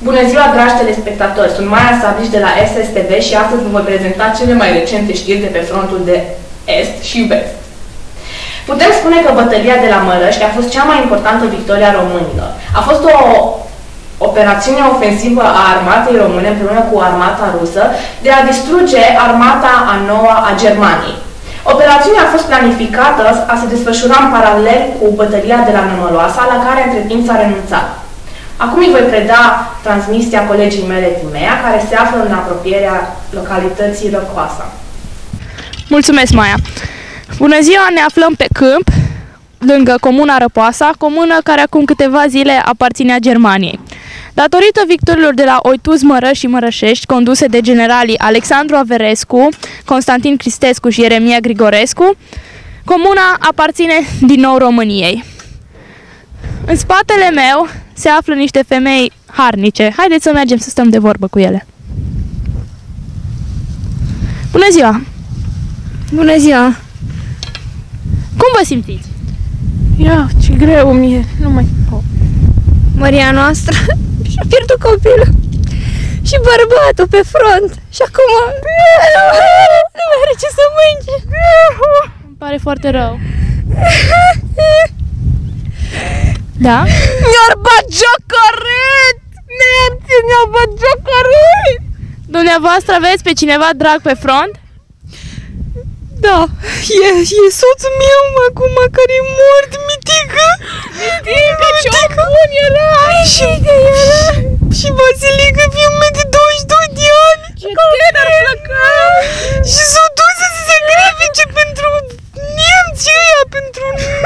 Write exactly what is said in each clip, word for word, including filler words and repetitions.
Bună ziua, dragi telespectatori! Sunt Maia Sabliș de la S S T V și astăzi vă voi prezenta cele mai recente știri de pe frontul de Est și Vest. Putem spune că bătălia de la Mărăști a fost cea mai importantă victorie a românilor. A fost o operațiune ofensivă a armatei române împreună cu armata rusă de a distruge armata a noua a Germaniei. Operațiunea a fost planificată a se desfășura în paralel cu bătălia de la Nămăloasa, la care între timp s-a renunțat. Acum îi voi preda transmisia colegii mele Timea, care se află în apropierea localității Răcoasa. Mulțumesc, Maia! Bună ziua! Ne aflăm pe câmp, lângă comuna Răpoasa, comună care acum câteva zile aparținea Germaniei. Datorită victoriilor de la Oituz, Mărăști și Mărășești, conduse de generalii Alexandru Averescu, Constantin Cristescu și Ieremia Grigorescu, comuna aparține din nou României. În spatele meu se află niște femei harnice. Haideți să mergem să stăm de vorbă cu ele. Bună ziua! Bună ziua! Cum vă simțiți? Ia, ce greu mie, nu mai pot. Maria noastră și-a pierdut copilul și bărbatul pe front și acum nu mai are ce să mănânce. Îmi pare foarte rău. Da? Mi-ar bat jocoret! Nemții mi-au bat jocoret! Dumneavoastră aveți pe cineva drag pe front? Da, e, e soțul meu acum care e mort, Mitică! Mitică, ce bun era! Și, și Vasilică, fiul meu de douăzeci și doi de ani! Ce tânăr plăcău! Și s-au dus să se sacrifice pentru nemții ăia, pentru...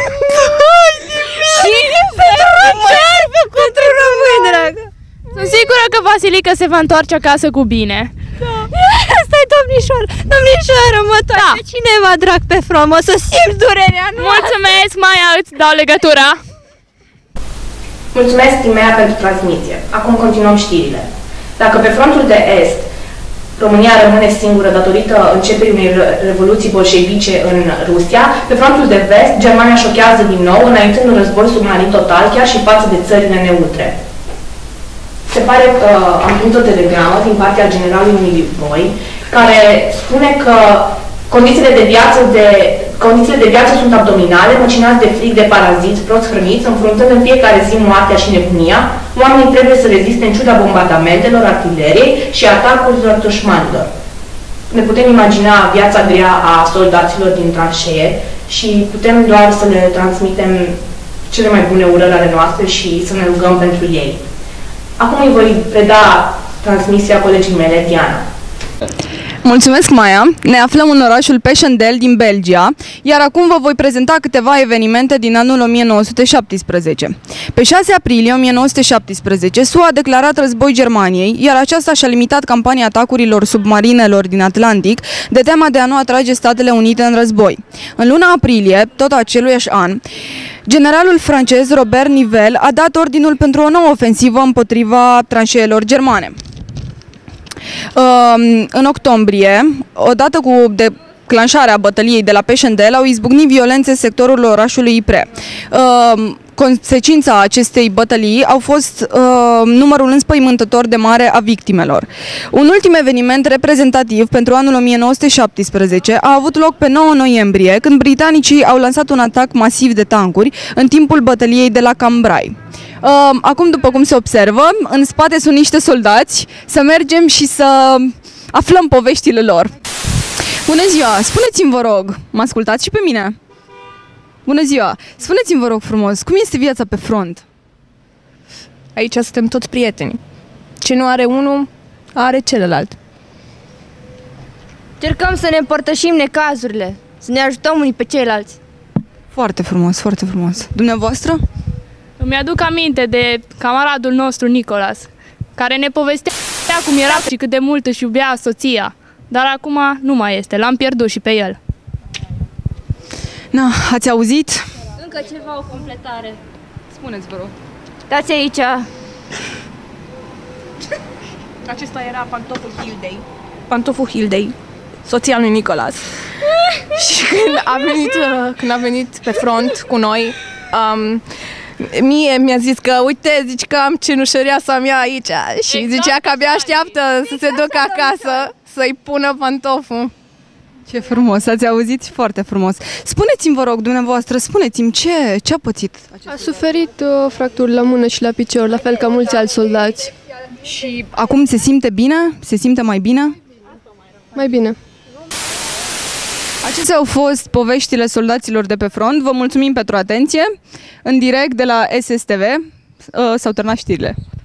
Cine pentru români, dragă! Sunt sigură că Vasilică se va întoarce acasă cu bine. Da. Stai, domnișor, domnișoară, mă toarce da. Cineva drag pe front, mă să simți durerea, nu? Mulțumesc, Maia, îți dau legătura. Mulțumesc, Timea, pentru transmisie. Acum continuăm știrile. Dacă pe frontul de Est România rămâne singură datorită începerii unei revoluții bolșevice în Rusia, pe frontul de Vest, Germania șochează din nou, înaintând un război submarin total, chiar și față de țările neutre. Se pare că am primit o telegramă din partea generalului Milivoj, care spune că condițiile de viață, de, condițiile de viață sunt abdominale, măcinați de frig, de paraziți, prost hrăniți, înfruntând în fiecare zi moartea și nebunia, oamenii trebuie să reziste în ciuda bombardamentelor, artileriei și atacurilor dușmanilor. Ne putem imagina viața grea a soldaților din tranșee și putem doar să le transmitem cele mai bune urări ale noastre și să ne rugăm pentru ei. Acum îi voi preda transmisia colegii mele, Diana. Mulțumesc, Maia! Ne aflăm în orașul Peșendel din Belgia, iar acum vă voi prezenta câteva evenimente din anul o mie nouă sute șaptesprezece. Pe șase aprilie o mie nouă sute șaptesprezece, S U A a declarat război Germaniei, iar aceasta și-a limitat campania atacurilor submarinelor din Atlantic de teama de a nu atrage Statele Unite în război. În luna aprilie, tot aceluiași an, generalul francez Robert Nivelle a dat ordinul pentru o nouă ofensivă împotriva tranșeelor germane. În octombrie, odată cu declanșarea bătăliei de la Peșendel, au izbucnit violențe în sectorul orașului Ypres. Consecința acestei bătălii au fost numărul înspăimântător de mare a victimelor. Un ultim eveniment reprezentativ pentru anul o mie nouă sute șaptesprezece a avut loc pe nouă noiembrie, când britanicii au lansat un atac masiv de tancuri în timpul bătăliei de la Cambrai. Acum, după cum se observă, în spate sunt niște soldați, să mergem și să aflăm poveștile lor. Bună ziua! Spuneți-mi, vă rog, mă ascultați și pe mine? Bună ziua! Spuneți-mi, vă rog frumos, cum este viața pe front? Aici suntem toți prieteni. Ce nu are unul, are celălalt. Încercăm să ne împărtășim necazurile, să ne ajutăm unii pe ceilalți. Foarte frumos, foarte frumos. Dumneavoastră? Îmi aduc aminte de camaradul nostru, Nicolas, care ne povestea cum era și cât de mult își iubea soția. Dar acum nu mai este, l-am pierdut și pe el. Na, ați auzit? Încă ceva, o completare. Spuneți, vă rog. Dați aici. Acesta era pantoful Hildei. Pantoful Hildei, soția lui Nicolas. Și când a venit, când a venit pe front cu noi, um, Mie mi-a zis că, uite, zici că am cenușăreasa mea aici și exact, zicea că abia așteaptă să se ducă acasă să-i pună pantoful. Ce frumos, ați auzit? Foarte frumos. Spuneți-mi, vă rog, dumneavoastră, spuneți-mi ce, ce a pățit acest A suferit uh, fracturi la mână și la picior, la fel ca mulți alți soldați. Și acum se simte bine? Se simte mai bine? Mai bine. Acestea au fost poveștile soldaților de pe front. Vă mulțumim pentru atenție. În direct de la S S T V uh, s-au terminat știrile.